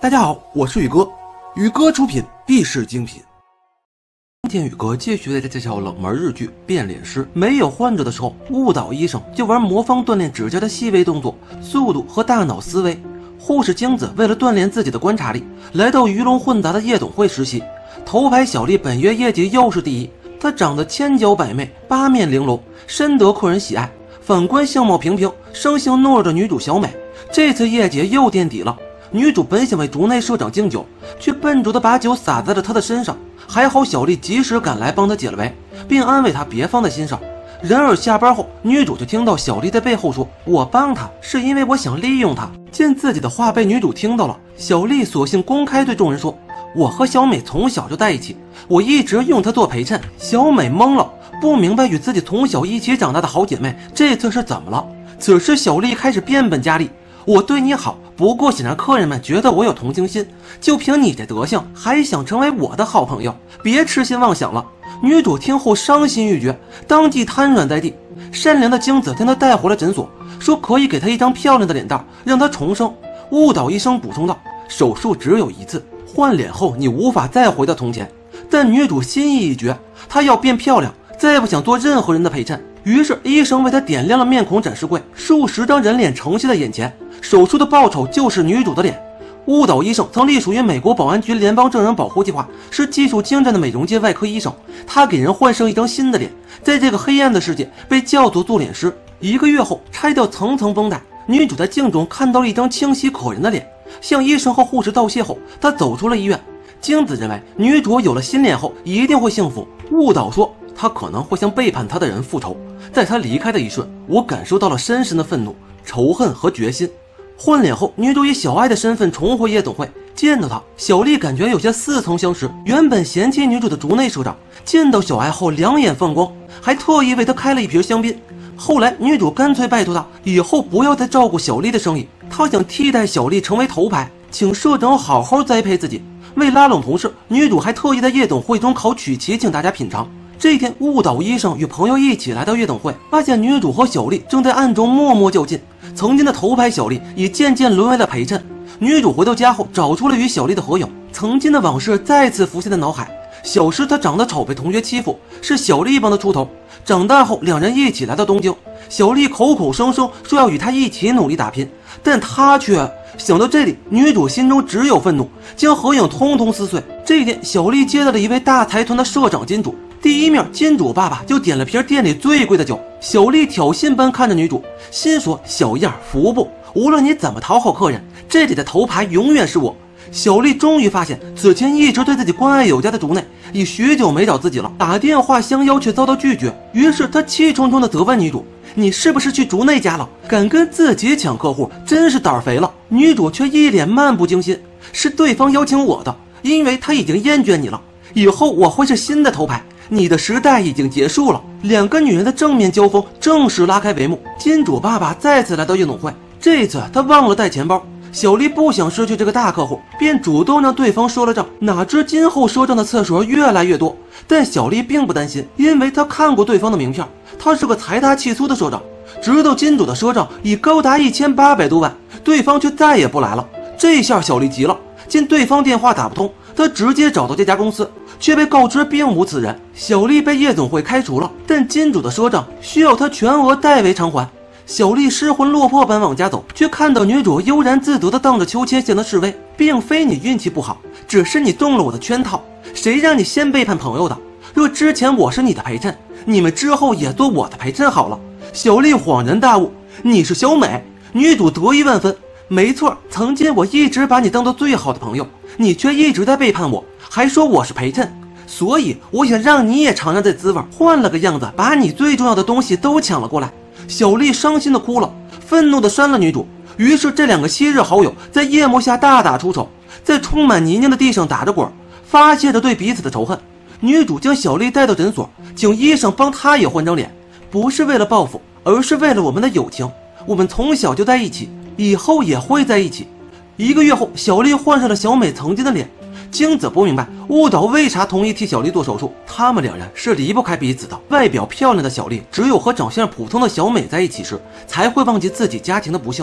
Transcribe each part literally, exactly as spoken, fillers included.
大家好，我是宇哥，宇哥出品必是精品。今天宇哥继续为大家介绍冷门日剧《变脸师》。没有患者的时候，误导医生就玩魔方锻炼指甲的细微动作、速度和大脑思维。护士京子为了锻炼自己的观察力，来到鱼龙混杂的夜总会实习。头牌小丽本月业绩又是第一，她长得千娇百媚，八面玲珑，深得客人喜爱。反观相貌平平、生性懦弱的女主小美，这次业绩又垫底了。女主本想为竹内社长敬酒，却笨拙地把酒洒在了他的身上。还好小丽及时赶来帮他解了围，并安慰他别放在心上。然而下班后，女主就听到小丽在背后说：“我帮他是因为我想利用他。”见自己的话被女主听到了，小丽索性公开对众人说：“我和小美从小就在一起，我一直用她做陪衬。”小美懵了，不明白与自己从小一起长大的好姐妹这次是怎么了。此时小丽开始变本加厉：“我对你好，不过想让客人们觉得我有同情心，就凭你这德行，还想成为我的好朋友，别痴心妄想了。”女主听后伤心欲绝，当即瘫软在地。善良的京子将她带回了诊所，说可以给她一张漂亮的脸蛋，让她重生。误导医生补充道：“手术只有一次，换脸后你无法再回到从前。”但女主心意已决，她要变漂亮，再不想做任何人的陪衬。于是医生为她点亮了面孔展示柜，数十张人脸呈现在眼前。手术的报酬就是女主的脸。误导医生曾隶属于美国保安局联邦证人保护计划，是技术精湛的美容界外科医生。他给人换上一张新的脸，在这个黑暗的世界被叫做做脸师。一个月后，拆掉层层绷带，女主在镜中看到了一张清晰可人的脸。向医生和护士道谢后，她走出了医院。京子认为女主有了新脸后一定会幸福。误导说她可能会向背叛她的人复仇。在她离开的一瞬，我感受到了深深的愤怒、仇恨和决心。换脸后，女主以小爱的身份重回夜总会，见到她，小丽感觉有些似曾相识。原本嫌弃女主的竹内社长见到小爱后两眼放光，还特意为她开了一瓶香槟。后来女主干脆拜托她以后不要再照顾小丽的生意，她想替代小丽成为头牌，请社长好好栽培自己。为拉拢同事，女主还特意在夜总会中烤曲奇请大家品尝。这一天，误导医生与朋友一起来到夜总会，发现女主和小丽正在暗中默默较劲。曾经的头牌小丽已渐渐沦为了陪衬。女主回到家后，找出了与小丽的合影，曾经的往事再次浮现在脑海。小时她长得丑，被同学欺负，是小丽帮她出头。长大后，两人一起来到东京，小丽口口声声说要与她一起努力打拼，但她却……想到这里，女主心中只有愤怒，将合影通通撕碎。这一天，小丽接到了一位大财团的社长金主。第一面，金主爸爸就点了瓶店里最贵的酒。小丽挑衅般看着女主，心说：“小样服不？无论你怎么讨好客人，这里的头牌永远是我。”小丽终于发现，此前一直对自己关爱有加的竹内，已许久没找自己了。打电话相邀却遭到拒绝，于是她气冲冲地责问女主：“你是不是去竹内家了？敢跟自己抢客户，真是胆肥了。”女主却一脸漫不经心：“是对方邀请我的，因为他已经厌倦你了。以后我会是新的头牌。你的时代已经结束了。”两个女人的正面交锋正式拉开帷幕。金主爸爸再次来到夜总会，这次他忘了带钱包。小丽不想失去这个大客户，便主动让对方赊了账。哪知今后赊账的次数越来越多，但小丽并不担心，因为她看过对方的名片，他是个财大气粗的社长。直到金主的赊账已高达一千八百多万，对方却再也不来了。这下小丽急了，见对方电话打不通，她直接找到这家公司，却被告知并无此人。小丽被夜总会开除了，但金主的赊账需要她全额代为偿还。小丽失魂落魄般往家走，却看到女主悠然自得地荡着秋千向她示威：“并非你运气不好，只是你中了我的圈套。谁让你先背叛朋友的？若之前我是你的陪衬，你们之后也做我的陪衬好了。”小丽恍然大悟：“你是小美？”女主得意万分：“没错，曾经我一直把你当做最好的朋友，你却一直在背叛我，还说我是陪衬。所以我想让你也尝尝这滋味，换了个样子，把你最重要的东西都抢了过来。”小丽伤心的哭了，愤怒的扇了女主。于是这两个昔日好友在夜幕下大打出手，在充满泥泞的地上打着滚，发泄着对彼此的仇恨。女主将小丽带到诊所，请医生帮她也换张脸，不是为了报复，而是为了我们的友情。我们从小就在一起，以后也会在一起。一个月后，小丽换上了小美曾经的脸。京子不明白误导为啥同意替小丽做手术，他们两人是离不开彼此的。外表漂亮的小丽只有和长相普通的小美在一起时，才会忘记自己家庭的不幸。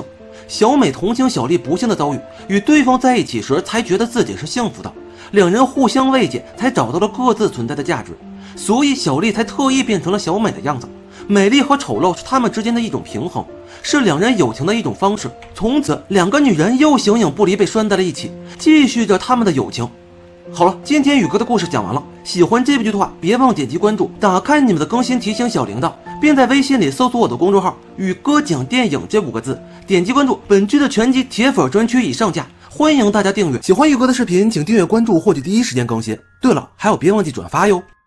小美同情小丽不幸的遭遇，与对方在一起时才觉得自己是幸福的，两人互相慰藉，才找到了各自存在的价值。所以小丽才特意变成了小美的样子。美丽和丑陋是他们之间的一种平衡，是两人友情的一种方式。从此，两个女人又形影不离，被拴在了一起，继续着他们的友情。好了，今天宇哥的故事讲完了。喜欢这部剧的话，别忘点击关注，打开你们的更新提醒小铃铛，并在微信里搜索我的公众号“宇哥讲电影”这五个字，点击关注。本剧的全集铁粉专区已上架，欢迎大家订阅。喜欢宇哥的视频，请订阅关注，获取第一时间更新。对了，还有别忘记转发哟。